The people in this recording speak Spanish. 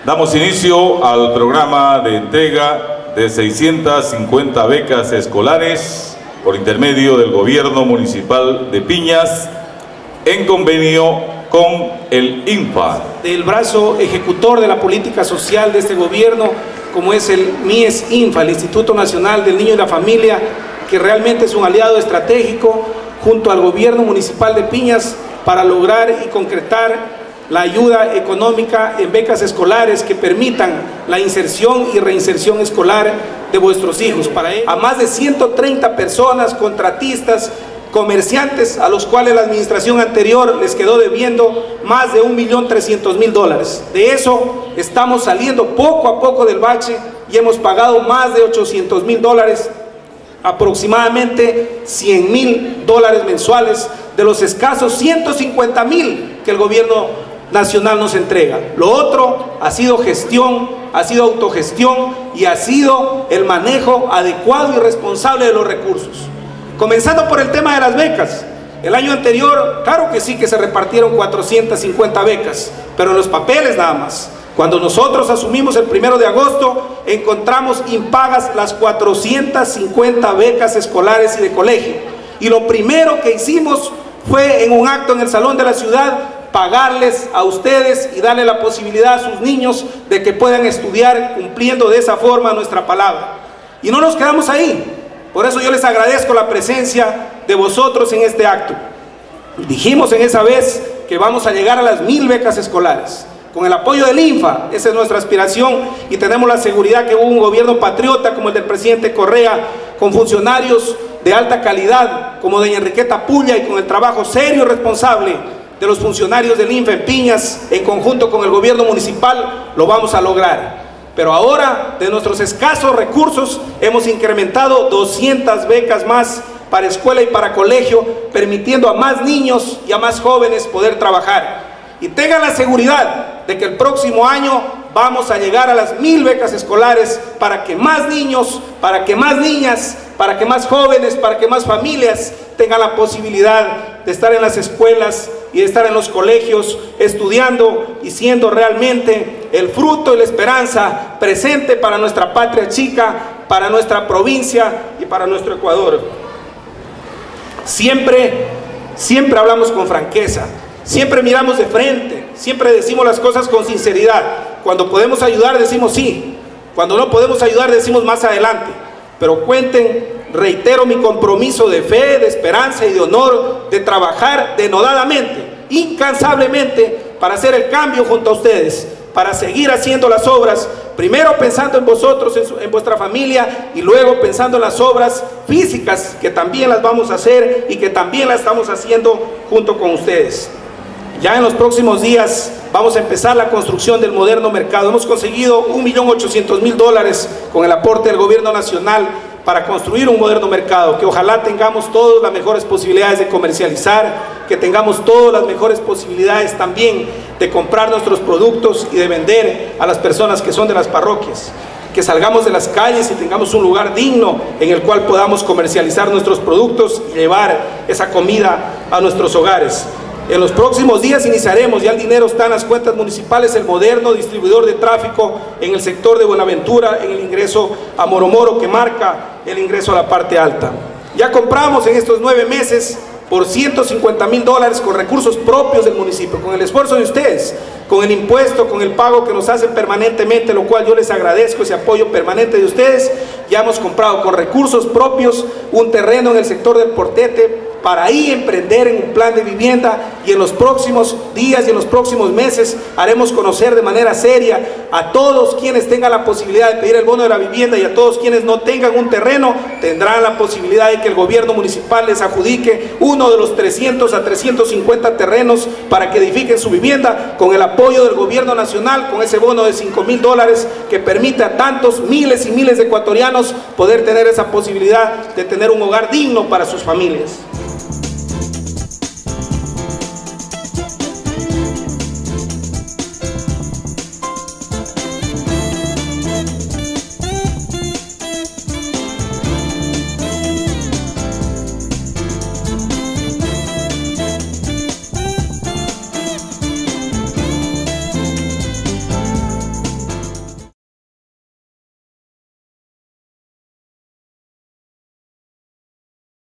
Damos inicio al programa de entrega de 650 becas escolares por intermedio del Gobierno Municipal de Piñas en convenio con el INFA. Del brazo ejecutor de la política social de este gobierno, como es el MIES-INFA, el Instituto Nacional del Niño y la Familia, que realmente es un aliado estratégico junto al Gobierno Municipal de Piñas para lograr y concretar la ayuda económica en becas escolares que permitan la inserción y reinserción escolar de vuestros hijos. Para ello, a más de 130 personas, contratistas, comerciantes, a los cuales la administración anterior les quedó debiendo más de $1.300.000. De eso estamos saliendo poco a poco del bache y hemos pagado más de $800.000, aproximadamente $100.000 mensuales de los escasos $150.000 que el gobierno nacional nos entrega. Lo otro ha sido gestión, ha sido autogestión y ha sido el manejo adecuado y responsable de los recursos. Comenzando por el tema de las becas. El año anterior, claro que sí que se repartieron 450 becas, pero en los papeles nada más. Cuando nosotros asumimos el 1 de agosto, encontramos impagas las 450 becas escolares y de colegio. Y lo primero que hicimos fue en un acto en el Salón de la Ciudad, pagarles a ustedes y darle la posibilidad a sus niños de que puedan estudiar cumpliendo de esa forma nuestra palabra. Y no nos quedamos ahí. Por eso yo les agradezco la presencia de vosotros en este acto. Dijimos en esa vez que vamos a llegar a las 1000 becas escolares. Con el apoyo del INFA, esa es nuestra aspiración y tenemos la seguridad que hubo un gobierno patriota como el del presidente Correa, con funcionarios de alta calidad como doña Enriqueta Pulla y con el trabajo serio y responsable de los funcionarios del INFA en Piñas, en conjunto con el gobierno municipal, lo vamos a lograr. Pero ahora, de nuestros escasos recursos, hemos incrementado 200 becas más para escuela y para colegio, permitiendo a más niños y a más jóvenes poder trabajar. Y tengan la seguridad de que el próximo año vamos a llegar a las 1000 becas escolares para que más niños, para que más niñas, para que más jóvenes, para que más familias tengan la posibilidad de estar en las escuelas y de estar en los colegios estudiando y siendo realmente el fruto y la esperanza presente para nuestra patria chica, para nuestra provincia y para nuestro Ecuador. Siempre hablamos con franqueza, siempre miramos de frente, siempre decimos las cosas con sinceridad. Cuando podemos ayudar decimos sí, cuando no podemos ayudar decimos más adelante. Pero cuenten, reitero mi compromiso de fe, de esperanza y de honor, de trabajar denodadamente, incansablemente, para hacer el cambio junto a ustedes, para seguir haciendo las obras, primero pensando en vosotros, en vuestra familia, y luego pensando en las obras físicas, que también las vamos a hacer y que también las estamos haciendo junto con ustedes. Ya en los próximos días vamos a empezar la construcción del moderno mercado. Hemos conseguido $1.800.000 con el aporte del gobierno nacional para construir un moderno mercado, que ojalá tengamos todas las mejores posibilidades de comercializar, que tengamos todas las mejores posibilidades también de comprar nuestros productos y de vender a las personas que son de las parroquias, que salgamos de las calles y tengamos un lugar digno en el cual podamos comercializar nuestros productos y llevar esa comida a nuestros hogares. En los próximos días iniciaremos, ya el dinero está en las cuentas municipales, el moderno distribuidor de tráfico en el sector de Buenaventura, en el ingreso a Moromoro, que marca el ingreso a la parte alta. Ya compramos en estos 9 meses por $150.000 con recursos propios del municipio, con el esfuerzo de ustedes, con el impuesto, con el pago que nos hacen permanentemente, lo cual yo les agradezco ese apoyo permanente de ustedes. Ya hemos comprado con recursos propios un terreno en el sector del Portete, para ahí emprender en un plan de vivienda, y en los próximos días y en los próximos meses haremos conocer de manera seria a todos quienes tengan la posibilidad de pedir el bono de la vivienda, y a todos quienes no tengan un terreno tendrán la posibilidad de que el gobierno municipal les adjudique uno de los 300 a 350 terrenos para que edifiquen su vivienda, con el apoyo del gobierno nacional, con ese bono de $5.000 que permite a tantos miles y miles de ecuatorianos poder tener esa posibilidad de tener un hogar digno para sus familias.